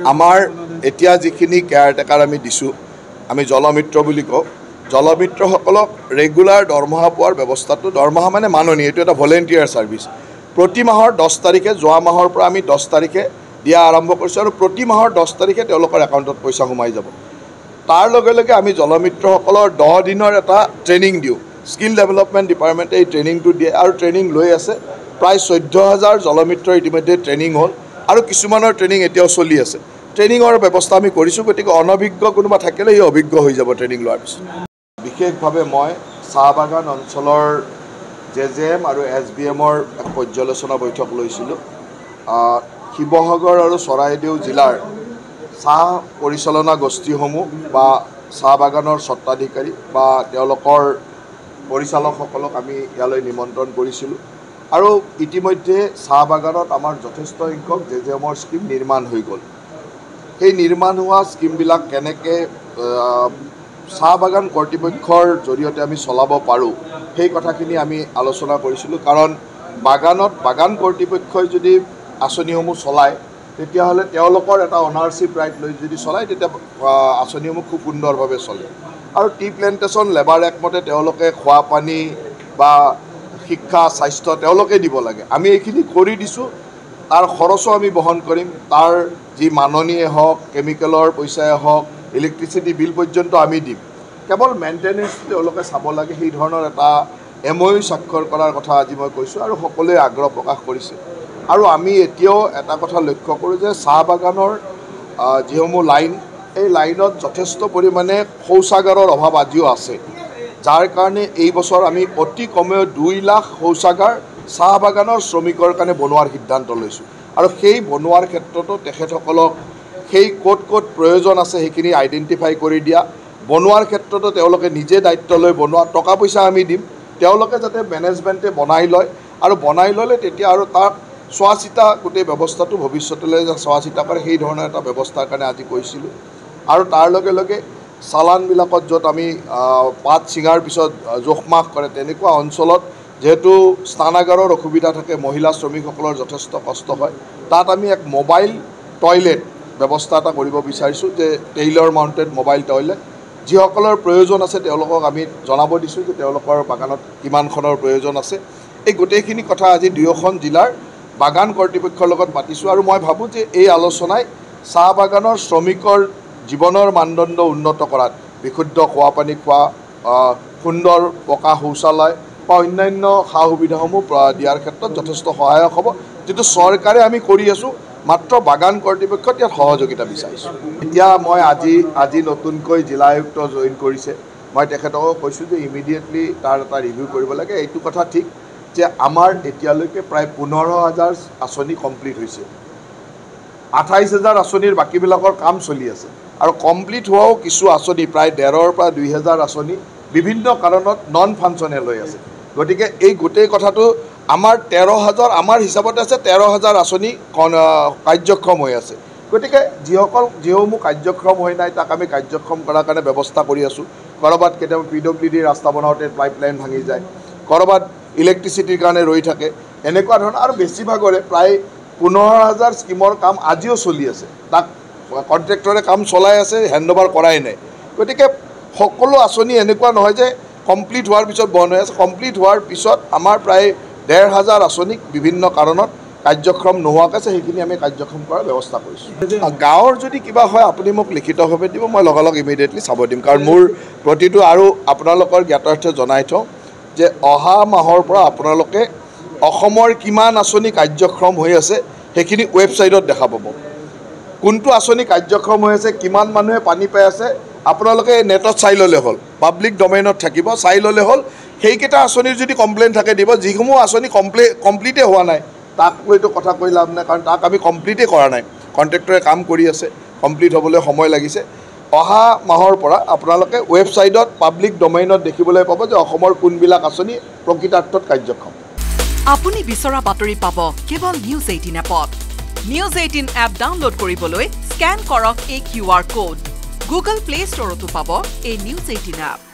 আমাৰ এতিয়া যিখিনি কেয়াৰটেকাৰ আমি দিছোঁ আমি জলমিত্ৰ বুলি কওঁ জলমিত্ৰসকলক ৰেগুলাৰ দৰমহা পোৱাৰ ব্যৱস্থাটো দৰমহা মানে মাননি এইটো এটা ভলেণ্টিয়াৰ ছাৰ্ভিচ প্ৰতি মাহৰ 10 তাৰিখে যোৱা মাহৰ পৰা আমি 10 তাৰিখে দিয়া আৰম্ভ কৰিছোঁ আৰু প্ৰতি মাহৰ 10 তাৰিখে তেওঁলোকৰ একাউণ্টত পইচা সোমাই যাব তাৰ লগে লগে আমি জলমিত্ৰসকলৰ 10 দিনৰ এটা ট্ৰেইনিং দিওঁ স্কিল ডেভেলপমেণ্ট ডিপাৰ্টমেণ্টে এই ট্ৰেইনিংটো দিয়ে আৰু ট্ৰেইনিং লৈ আছে প্ৰায় 14,000 জলমিত্ৰ ইতিমধ্যে ট্ৰেইনিং হ'ল আৰু কিছুমানৰ ট্ৰেইনিং এতিয়াও চলি আছে ট্ৰেইনিঙৰ ব্যৱস্থা আমি কৰিছোঁ গতিকে অনভিজ্ঞ কোনোবা থাকিলে ই অভিজ্ঞ হৈ যাব ট্ৰেইনিং লোৱাৰ পিছত বিশেষভাৱে মই চাহ বাগান অঞ্চলৰ JJM আৰু SBMৰ এক পৰ্যালোচনা বৈঠক লৈছিলোঁ শিৱসাগৰ আৰু চৰাইদেউ জিলাৰ চাহ পৰিচালনা গোষ্ঠীসমূহ বা চাহ বাগানৰ স্বত্বাধিকাৰী বা তেওঁলোকৰ পৰিচালকসকলক আমি ইয়ালৈ নিমন্ত্ৰণ কৰিছিলোঁ আৰু ইতিমধ্যে চাহ বাগানত আমাৰ যথেষ্ট সংখ্যক JJMৰ স্কিম নিৰ্মাণ হৈ গ'ল সেই নিৰ্মাণ হোৱা স্কিমবিলাক কেনেকৈ চাহ বাগান কৰ্তৃপক্ষৰ জৰিয়তে আমি চলাব পাৰোঁ সেই কথাখিনি আমি আলোচনা কৰিছিলোঁ কাৰণ বাগান কৰ্তৃপক্ষই যদি আঁচনিসমূহ চলায় তেতিয়াহ'লে তেওঁলোকৰ এটা অনাৰশ্বিপ ৰাইট লৈ যদি চলায় তেতিয়া আঁচনিসমূহ খুব সুন্দৰভাৱে চলে আৰু টি প্লেণ্টেশ্যন লেবাৰ একমতে তেওঁলোকে খোৱা পানী বা শিক্ষা স্বাস্থ্য তেওঁলোকে দিব লাগে আমি এইখিনি কৰি দিছোঁ তাৰ খৰচো আমি বহন কৰিম তাৰ যি মাননিয়ে হওক কেমিকেলৰ পইচাই হওক ইলেক্ট্ৰিচিটি বিল পৰ্যন্ত আমি দিম কেৱল মেইনটেনেন্স তেওঁলোকে চাব লাগে সেই ধৰণৰ এটা MOU স্বাক্ষৰ কৰাৰ কথা আজি মই কৈছোঁ আৰু সকলোৱে আগ্ৰহ প্ৰকাশ কৰিছে আৰু আমি এতিয়াও এটা কথা লক্ষ্য কৰোঁ যে চাহ বাগানৰ যিসমূহ লাইন এই লাইনত যথেষ্ট পৰিমাণে শৌচাগাৰৰ অভাৱ আজিও আছে যাৰ কাৰণে এই বছৰ আমি অতি কমেও 2 লাখ শৌচাগাৰ চাহ বাগানৰ শ্ৰমিকৰ কাৰণে বনোৱাৰ সিদ্ধান্ত লৈছোঁ আৰু সেই বনোৱাৰ ক্ষেত্ৰতো তেখেতসকলক সেই ক'ত প্ৰয়োজন আছে সেইখিনি আইডেণ্টিফাই কৰি দিয়া বনোৱাৰ ক্ষেত্ৰতো তেওঁলোকে নিজে দায়িত্ব লৈ বনোৱা টকা পইচা আমি দিম তেওঁলোকে যাতে মেনেজমেণ্টে বনাই লয় আৰু বনাই ল'লে তেতিয়া আৰু তাক চোৱা চিতা গোটেই ব্যৱস্থাটো ভৱিষ্যতলৈ চোৱা চিতা কৰে সেই ধৰণৰ এটা ব্যৱস্থাৰ কাৰণে আজি কৈছিলোঁ আৰু তাৰ লগে লগে চালানবিলাকত য'ত আমি পাত ছিঙাৰ পিছত জোখমাখ কৰে তেনেকুৱা অঞ্চলত যেহেতু স্নানাগাৰৰ অসুবিধা থাকে মহিলা শ্ৰমিকসকলৰ যথেষ্ট কষ্ট হয় তাত আমি এক মোবাইল টয়লেট ব্যৱস্থা এটা কৰিব বিচাৰিছোঁ যে টেইলৰ মাউণ্টেড মোবাইল টয়লেট যিসকলৰ প্ৰয়োজন আছে তেওঁলোকক আমি জনাব দিছোঁ যে তেওঁলোকৰ বাগানত কিমানখনৰ প্ৰয়োজন আছে এই গোটেইখিনি কথা আজি দুয়োখন জিলাৰ বাগান কৰ্তৃপক্ষৰ লগত পাতিছোঁ আৰু মই ভাবোঁ যে এই আলোচনাই চাহ বাগানৰ শ্ৰমিকৰ জীৱনৰ মানদণ্ড উন্নত কৰাত বিশুদ্ধ খোৱা পানী খোৱা সুন্দৰ পকা শৌচালয় বা অন্যান্য সা সুবিধাসমূহ দিয়াৰ ক্ষেত্ৰত যথেষ্ট সহায়ক হ'ব যিটো চৰকাৰে আমি কৰি আছোঁ মাত্ৰ বাগান কৰ্তৃপক্ষত ইয়াত সহযোগিতা বিচাৰিছোঁ এতিয়া মই আজি নতুনকৈ জিলা আয়ুক্ত জইন কৰিছে মই তেখেতকো কৈছোঁ যে ইমিডিয়েটলি তাৰ এটা ৰিভিউ কৰিব লাগে এইটো কথা ঠিক যে আমাৰ এতিয়ালৈকে প্ৰায় 15,000 আঁচনি কমপ্লিট হৈছে 28,000 আঁচনিৰ বাকীবিলাকৰ কাম চলি আছে আৰু কমপ্লিট হোৱাও কিছু আঁচনি প্ৰায় 1,500 পৰা 2,000 আঁচনি বিভিন্ন কাৰণত নন ফাংচনেল হৈ আছে গতিকে এই গোটেই কথাটো আমাৰ 13,000 আমাৰ হিচাপতে আছে 13,000 আঁচনি কাৰ্যক্ষম হৈ আছে গতিকে যিসমূহ কাৰ্যক্ষম হৈ নাই তাক আমি কাৰ্যক্ষম কৰাৰ কাৰণে ব্যৱস্থা কৰি আছোঁ ক'ৰবাত কেতিয়াবা PWD ৰাস্তা বনাওঁতে পাইপলাইন ভাঙি যায় ক'ৰবাত ইলেক্ট্ৰিচিটিৰ কাৰণে ৰৈ থাকে এনেকুৱা ধৰণৰ আৰু বেছিভাগৰে প্ৰায় 15,000 স্কিমৰ কাম আজিও চলি আছে তাক কণ্ট্ৰেক্টৰে কাম চলাই আছে হেণ্ডঅভাৰ কৰাই নাই গতিকে সকলো আঁচনি এনেকুৱা নহয় যে কমপ্লিট হোৱাৰ পিছত বন্ধ হৈ আছে কমপ্লিট হোৱাৰ পিছত আমাৰ প্ৰায় 1,500 আঁচনিক বিভিন্ন কাৰণত কাৰ্যক্ষম নোহোৱাকৈ আছে সেইখিনি আমি কাৰ্যক্ষম কৰাৰ ব্যৱস্থা কৰিছোঁ গাঁৱৰ যদি কিবা হয় আপুনি মোক লিখিতভাৱে দিব মই লগালগ ইমিডিয়েটলি চাব দিম কাৰণ মোৰ প্ৰতিটো আৰু আপোনালোকৰ জ্ঞাতাৰ্থে জনাই থওঁ যে অহা মাহৰ পৰা আপোনালোকে অসমৰ কিমান আঁচনি কাৰ্যক্ষম হৈ আছে সেইখিনি ৱেবছাইটত দেখা পাব কোনটো আঁচনি কাৰ্যক্ষম হৈ আছে কিমান মানুহে পানী পাই আছে আপোনালোকে নেটত চাই ল'লে হ'ল পাব্লিক ডমেইনত থাকিব চাই ল'লে হ'ল সেইকেইটা আঁচনিৰ যদি কমপ্লেইন থাকে দিব যিসমূহ আঁচনি কমপ্লিটে হোৱা নাই তাক লৈতো কথা কৈ লাভ নাই কাৰণ তাক আমি কমপ্লিটেই কৰা নাই কণ্ট্ৰেক্টৰে কাম কৰি আছে কমপ্লিট হ'বলৈ সময় লাগিছে অহা মাহৰ পৰা আপোনালোকে ৱেবছাইটত পাব্লিক ডমেইনত দেখিবলৈ পাব যে অসমৰ কোনবিলাক আঁচনি প্ৰকৃতাৰ্থত কাৰ্যক্ষম আপুনি বিচৰা বাতৰি পাব কেৱল নিউজ 18 এপত নিউজ 18 এপ ডাউনলোড কৰিবলৈ স্ক্যান কৰক এই QR কোড গুগল প্লে ষ্টৰতো পাব এই নিউজ 18 এপ